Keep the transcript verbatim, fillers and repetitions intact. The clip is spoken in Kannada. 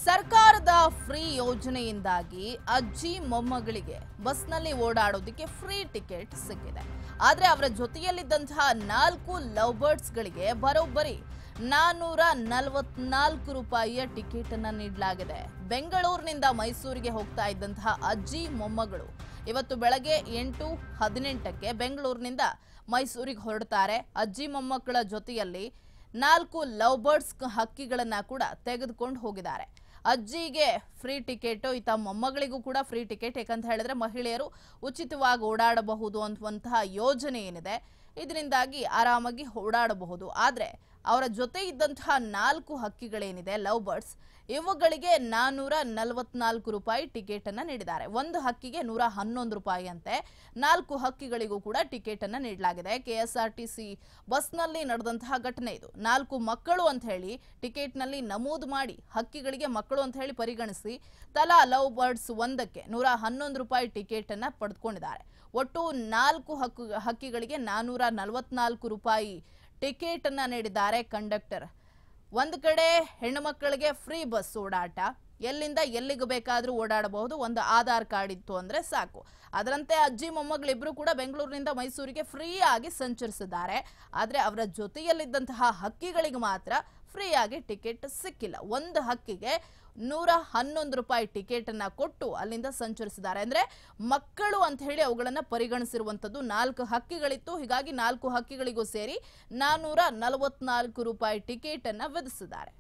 ಸರ್ಕಾರದ ಫ್ರೀ ಯೋಜನೆಯಿಂದಾಗಿ ಅಜ್ಜಿ ಮೊಮ್ಮಗಳಿಗೆ ಬಸ್ನಲ್ಲಿ ಓಡಾಡೋದಕ್ಕೆ ಫ್ರೀ ಟಿಕೆಟ್ ಸಿಕ್ಕಿದೆ. ಆದರೆ ಅವರ ಜೊತೆಯಲ್ಲಿದ್ದಂತಹ ನಾಲ್ಕು ಲವ್ ಬರ್ಡ್ಸ್ಗಳಿಗೆ ಬರೋಬ್ಬರಿ ನಾನ್ನೂರ ನಲವತ್ನಾಲ್ಕು ರೂಪಾಯಿಯ ಟಿಕೆಟ್ ಅನ್ನು ನೀಡಲಾಗಿದೆ. ಬೆಂಗಳೂರಿನಿಂದ ಮೈಸೂರಿಗೆ ಹೋಗ್ತಾ ಇದ್ದಂತಹ ಅಜ್ಜಿ ಮೊಮ್ಮಗಳು ಇವತ್ತು ಬೆಳಗ್ಗೆ ಎಂಟು ಹದಿನೆಂಟಕ್ಕೆ ಬೆಂಗಳೂರಿನಿಂದ ಮೈಸೂರಿಗೆ ಹೊರಡ್ತಾರೆ. ಅಜ್ಜಿ ಮೊಮ್ಮಕ್ಕಳ ಜೊತೆಯಲ್ಲಿ ನಾಲ್ಕು ಲವ್ ಬರ್ಡ್ಸ್ ಹಕ್ಕಿಗಳನ್ನ ಕೂಡ ತೆಗೆದುಕೊಂಡು ಹೋಗಿದ್ದಾರೆ. ಅಜ್ಜಿಗೆ ಫ್ರೀ ಟಿಕೆಟ್, ಇತ್ತ ಮೊಮ್ಮಗಳಿಗೂ ಕೂಡ ಫ್ರೀ ಟಿಕೆಟ್. ಯಾಕಂತ ಹೇಳಿದ್ರೆ ಮಹಿಳೆಯರು ಉಚಿತವಾಗಿ ಓಡಾಡಬಹುದು ಅನ್ನುವಂತಹ ಯೋಜನೆ ಏನಿದೆ, ಇದರಿಂದಾಗಿ ಆರಾಮಾಗಿ ಓಡಾಡಬಹುದು. ಆದರೆ ಅವರ ಜೊತೆ ಇದ್ದಂತಹ ನಾಲ್ಕು ಹಕ್ಕಿಗಳೇನಿದೆ ಲವ್ ಬರ್ಡ್ಸ್, ಇವುಗಳಿಗೆ ನಾನ್ನೂರ ನಲವತ್ನಾಲ್ಕು ರೂಪಾಯಿ ಟಿಕೆಟ್ ಅನ್ನ ನೀಡಿದ್ದಾರೆ. ಒಂದು ಹಕ್ಕಿಗೆ ನೂರ ಹನ್ನೊಂದು ರೂಪಾಯಿ ಅಂತೆ. ನಾಲ್ಕು ಹಕ್ಕಿಗಳಿಗೂ ಕೂಡ ಟಿಕೆಟ್ ಅನ್ನ ನೀಡಲಾಗಿದೆ. ಕೆಎಸ್ಆರ್ಟಿಸಿ ಬಸ್ನಲ್ಲಿ ನಡೆದಂತಹ ಘಟನೆ ಇದು. ನಾಲ್ಕು ಮಕ್ಕಳು ಅಂತ ಹೇಳಿ ಟಿಕೆಟ್ ನಲ್ಲಿ ನಮೂದು ಮಾಡಿ ಹಕ್ಕಿಗಳಿಗೆ ಮಕ್ಕಳು ಅಂತ ಹೇಳಿ ಪರಿಗಣಿಸಿ ತಲಾ ಲವ್ ಬರ್ಡ್ಸ್ ಒಂದಕ್ಕೆ ನೂರ ಹನ್ನೊಂದು ರೂಪಾಯಿ ಟಿಕೆಟ್ ಅನ್ನ ಪಡೆದುಕೊಂಡಿದ್ದಾರೆ. ಒಟ್ಟು ನಾಲ್ಕು ಹಕ್ಕು ಹಕ್ಕಿಗಳಿಗೆ ನಾನ್ನೂರ ನಲವತ್ನಾಲ್ಕು ರೂಪಾಯಿ ಟಿಕೆಟ್ ಅನ್ನ ನೀಡಿದ್ದಾರೆ ಕಂಡಕ್ಟರ್. ಒಂದು ಕಡೆ ಹೆಣ್ಣು ಮಕ್ಕಳಿಗೆ ಫ್ರೀ ಬಸ್ ಓಡಾಟ, ಎಲ್ಲಿಂದ ಎಲ್ಲಿಗೆ ಬೇಕಾದರೂ ಓಡಾಡಬಹುದು. ಒಂದು ಆಧಾರ್ ಕಾರ್ಡ್ ಇತ್ತು ಅಂದ್ರೆ ಸಾಕು. ಅದರಂತೆ ಅಜ್ಜಿ ಮೊಮ್ಮಗಳಿಬ್ರು ಕೂಡ ಬೆಂಗಳೂರಿನಿಂದ ಮೈಸೂರಿಗೆ ಫ್ರೀ ಆಗಿ ಸಂಚರಿಸಿದ್ದಾರೆ. ಆದರೆ ಅವರ ಜೊತೆಯಲ್ಲಿದ್ದಂತಹ ಹಕ್ಕಿಗಳಿಗೆ ಮಾತ್ರ ಫ್ರೀ ಆಗಿ ಟಿಕೆಟ್ ಸಿಕ್ಕಿಲ್ಲ. ಒಂದು ಹಕ್ಕಿಗೆ ನೂರ ಹನ್ನೊಂದು ರೂಪಾಯಿ ಟಿಕೆಟ್ ಅನ್ನ ಕೊಟ್ಟು ಅಲ್ಲಿಂದ ಸಂಚರಿಸಿದ್ದಾರೆ. ಅಂದ್ರೆ ಮಕ್ಕಳು ಅಂತ ಹೇಳಿ ಅವುಗಳನ್ನ ಪರಿಗಣಿಸಿರುವಂತದ್ದು. ನಾಲ್ಕು ಹಕ್ಕಿಗಳಿತ್ತು, ಹೀಗಾಗಿ ನಾಲ್ಕು ಹಕ್ಕಿಗಳಿಗೂ ಸೇರಿ ನಾನ್ನೂರ ನಲವತ್ನಾಲ್ಕು ರೂಪಾಯಿ ಟಿಕೆಟ್ ಅನ್ನ ವಿಧಿಸಿದ್ದಾರೆ.